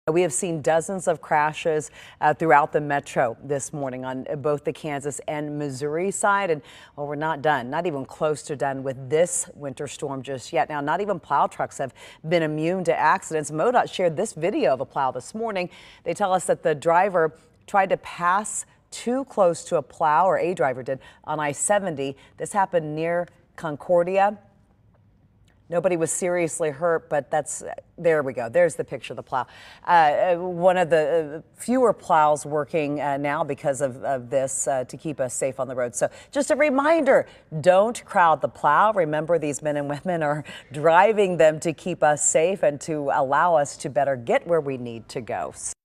We have seen dozens of crashes throughout the metro this morning on both the Kansas and Missouri side. And well, we're not done, not even close to done with this winter storm just yet. Now, not even plow trucks have been immune to accidents. MoDOT shared this video of a plow this morning. They tell us that the driver tried to pass too close to a plow, or a driver did, on I-70. This happened near Concordia. Nobody was seriously hurt, but there we go. There's the picture of the plow. One of the fewer plows working now because of this to keep us safe on the road. So just a reminder, don't crowd the plow. Remember, these men and women are driving them to keep us safe and to allow us to better get where we need to go.